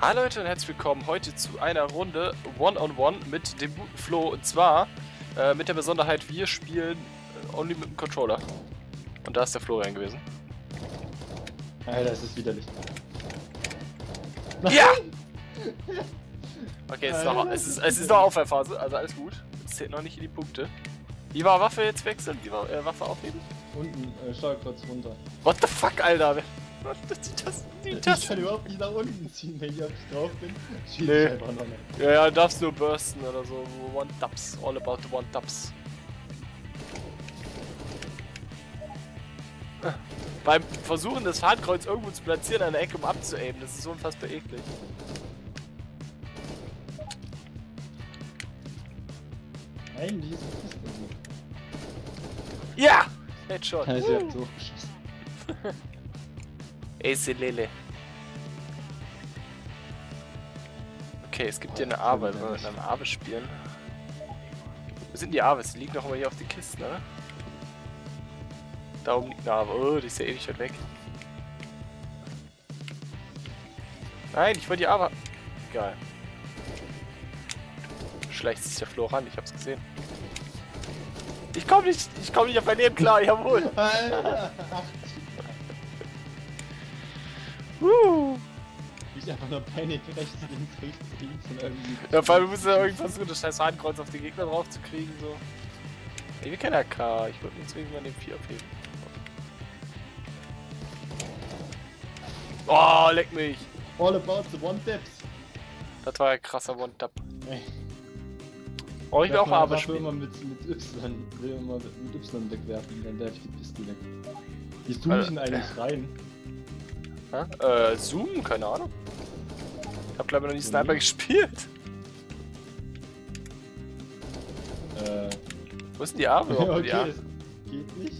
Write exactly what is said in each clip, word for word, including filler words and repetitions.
Hallo Leute und herzlich willkommen heute zu einer Runde One-on-One mit dem guten Flo. Und zwar äh, mit der Besonderheit, wir spielen äh, only mit dem Controller. Und da ist der Florian gewesen. Alter, es ist widerlich. Ja! Okay, es ist, noch, es, ist, es ist noch Aufwärmphase, also alles gut. Es zählt noch nicht in die Punkte. Wie war Waffe jetzt wechseln? Wie war äh, Waffe aufheben? Unten, äh, Steuerkreuz runter. What the fuck, Alter? Die Tasten, die Tasten. Ich kann überhaupt nicht nach unten ziehen, wenn ich auf dich drauf bin. Schieb Nee. ich einfach noch nicht. Ja, ja, darfst nur bursten oder so. One-Dubs. All about the One-Dubs. Beim Versuchen, das Fahrtkreuz irgendwo zu platzieren an der Ecke, um abzuaimen, das ist so unfassbar eklig. Nein, die ist nicht. Ja! Headshot. Ja, sie hat so geschossen. Ace Lele. Okay, es gibt hier eine Awe, wenn wir mit einer Awe spielen. Wo sind die Aves? Die liegen doch immer hier auf den Kisten, oder? Da oben liegt eine Awe. Oh, die ist ja ewig weit weg. Nein, ich wollte die Awe. Egal. Schleicht sich der Flo ran, ich hab's gesehen. Ich komm nicht, ich komm nicht auf mein Leben klar, jawohl. Alter! uh. Ich einfach nur Panic rechts, links, rechts, links und irgendwie. Ja, vor allem musst du ja irgendwie versuchen, das scheiß Hakenkreuz auf den Gegner drauf zu kriegen, so. Ich will kein A K, ich wollte uns irgendwann den vier abheben. Oh, leck mich! All about the one-taps. Das war ein krasser One-Tap. Ey. Oh, ich will auch mal Awe Waffe spielen. immer mit, mit Y, will immer mit Y wegwerfen, dann werfe ich die Piste weg. Wie zoom ich denn Alter. eigentlich rein? Ha? Äh, Zoom? Keine Ahnung. Ich hab glaube ich noch nie Sniper Mhm. gespielt. Äh. Wo ist denn die Awe? Okay, Okay, die Awe? das geht nicht.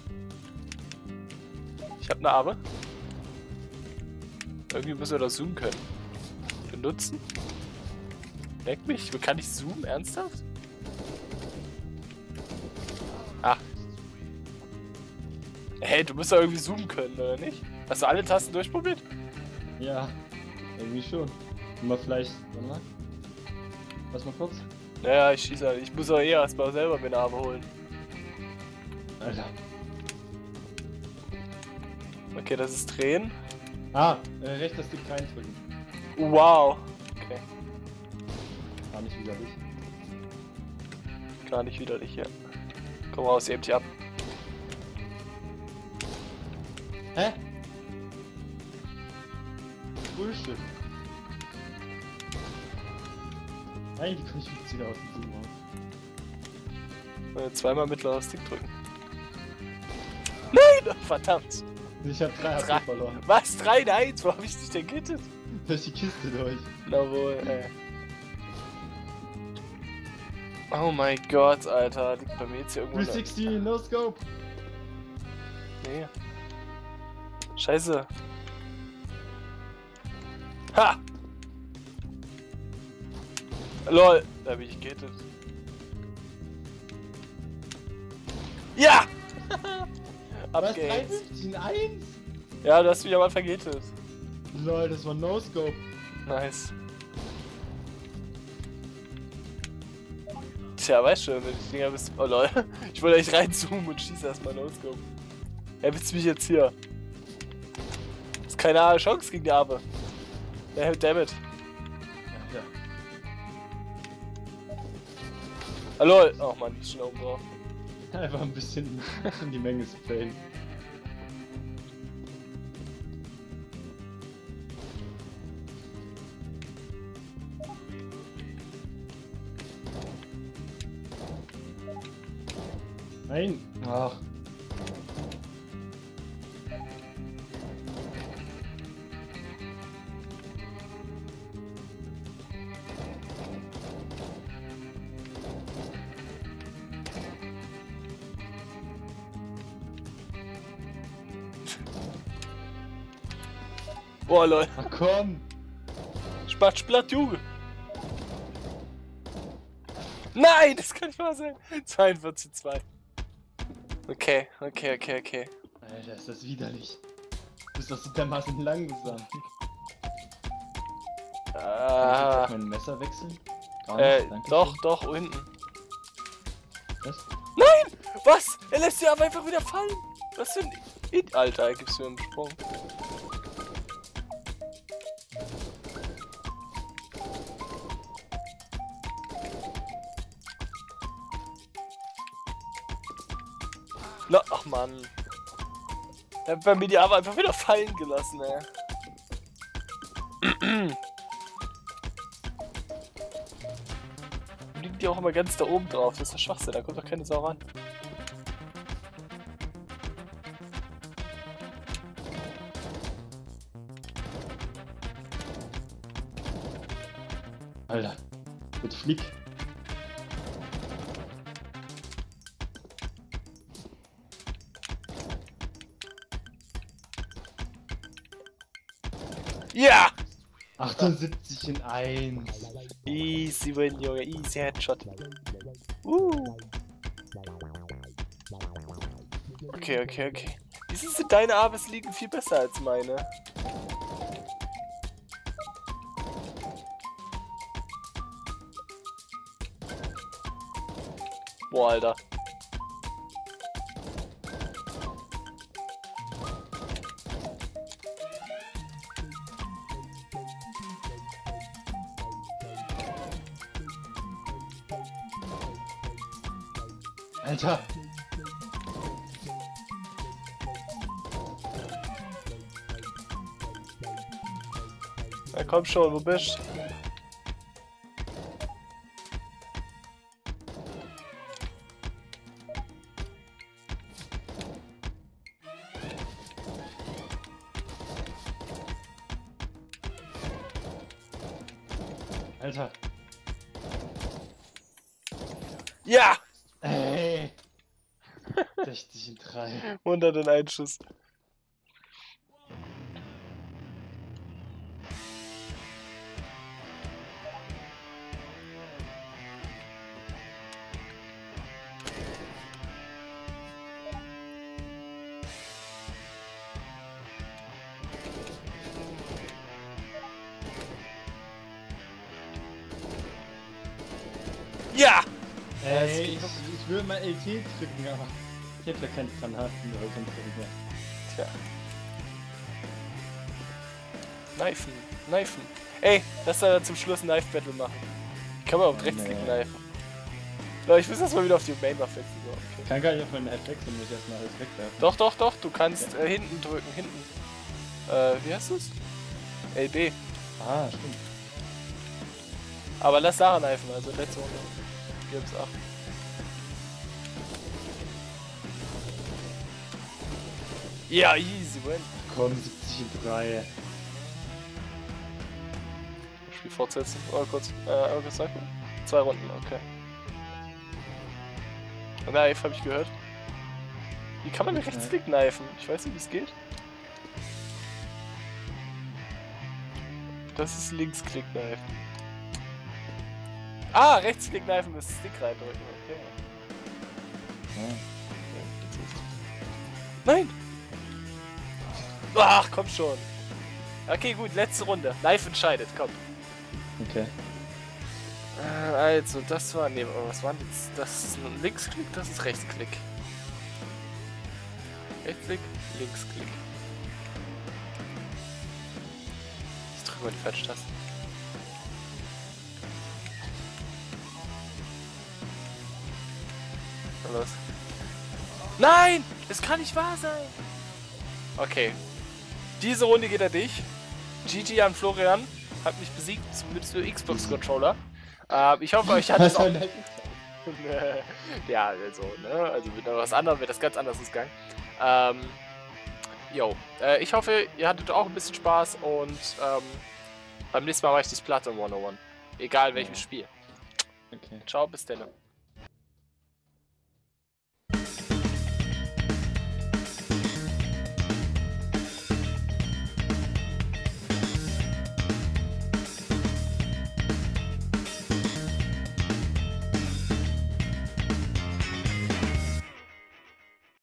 Ich hab eine Awe. Irgendwie müssen wir das zoomen können. Benutzen? Leck mich, kann ich zoomen? Ernsthaft? Ah. Hey, du musst doch irgendwie zoomen können, oder nicht? Hast du alle Tasten durchprobiert? Ja, irgendwie schon. Mal vielleicht. Warte mal. Lass mal kurz. Naja, ich schieße halt. Ich muss auch eh erstmal selber mir eine Awe holen. Alter. Okay, das ist Drehen. Ah, äh, rechter Stick reindrücken. Wow. Okay, War nicht widerlich. gar nicht widerlich hier. Komm raus, hebt hier ab. Hä? Bullshit. Eigentlich kann ich jetzt wieder aus dem Zoom raus. Äh, zweimal mittlerer Stick drücken. Nein! Verdammt! Ich hab drei Drei. H P verloren. Was? drei eins? Wo hab ich dich denn gehittet? Durch die Kiste durch. Na wohl, ey. Oh mein Gott, Alter. Liegt bei mir jetzt hier irgendwo... eine- dreihundertsechzig, no scope. Nee. Scheiße. Ha! Lol, da bin ich gehittet. Ja! Ab Was? geht's. dreihundertfünfzig, eins? Ja, du hast mich am Anfang gehittet. Lol, das war no scope. Nice. Tja, weißt du, wenn die Dinger bist. Oh lol. Ich wollte echt reinzoomen und schieße erstmal No-Scope. Er willst mich jetzt hier. Ist keine Chance gegen die Awe. Ja, dammit. Ja. Ah, lol. Oh man, ich schon oben drauf. Einfach ein bisschen in die Menge sprayen. Nein! Ach. Boah, lol. Ach komm! Spatt, Splatt, Junge. Nein, das kann nicht wahr sein. zweiundvierzig zu zwei. Okay, okay, okay, okay. Alter, ist das widerlich. Du bist doch so dermaßen langsam. Kann ich jetzt Äh, auch mein Messer wechseln? Gar äh, nicht, danke doch, schön. doch, hinten. Was? Was? Er lässt sie aber einfach wieder fallen. Was für ein... I- Alter, er gibt's mir einen Sprung. Na, ach Mann. Er hat bei mir die Arme einfach wieder fallen gelassen, ey. Liegt die auch immer ganz da oben drauf. Das ist der Schwachsinn, da kommt doch keine Sau ran. Alter, bitte flieg. Ja! achtundsiebzig in eins. Easy win, Junge. Easy Headshot. Uh. Okay, okay, okay. Wieso sind deine Abes liegen viel besser als meine? Boah, Alter. Alter. Na komm schon, wo bist du? Alter. Ja! Ey. sechzig in drei. hundert in einen Schuss. Ja! Ey, ich, ich will mal L T drücken, aber ich hab ja keine Granaten oder sonst irgendwas. Tja. Kneifen, Kneifen. Ey, lass da zum Schluss ein Knife-Battle machen. Kann man auch Oh, Rechtsklick nee. kneifen. Leute, ich muss erstmal wieder auf die Main-Waffe wechseln. So, okay. Ich kann gar nicht auf meinen F wechseln, muss ich erstmal alles wegwerfen. Doch, doch, doch, du kannst äh, hinten drücken, hinten. Äh, wie heißt das? L B. Ah, stimmt. Aber lass Sarah kneifen, also letzte Runde. Gibt's acht. Ja, easy win. Komm, siebzig in drei. Spiel fortsetzen. Oh, kurz. Äh, was sagt man? Zwei Runden, okay. Knife, hab ich gehört. Wie kann man mit Rechtsklick kneifen? Ich weiß nicht, wie es geht. Das ist Linksklick-Knife. Ah, Rechtsklick-Knife mit Stick reindrücken, okay. Ja. Nein! Ach, komm schon. Okay, gut, letzte Runde. Knife entscheidet, komm. Okay. Äh, also, das war. Ne, was war denn jetzt? Das ist ein Linksklick, das ist Rechtsklick. Rechtsklick, Linksklick. Ich drücke mal die falsche Taste. Na los. Nein! Das kann nicht wahr sein! Okay. Diese Runde geht an dich. G G an Florian. Hat mich besiegt mit dem Xbox-Controller. Äh, ich hoffe, euch hat es auch... Ja, also, ne? Also mit was anderem wird das ganz anders gegangen. Ähm... Jo. Äh, ich hoffe, ihr hattet auch ein bisschen Spaß und ähm, beim nächsten Mal mache ich das Platte im hundertundeins. Egal welchem Spiel. Okay. Ciao, bis dann.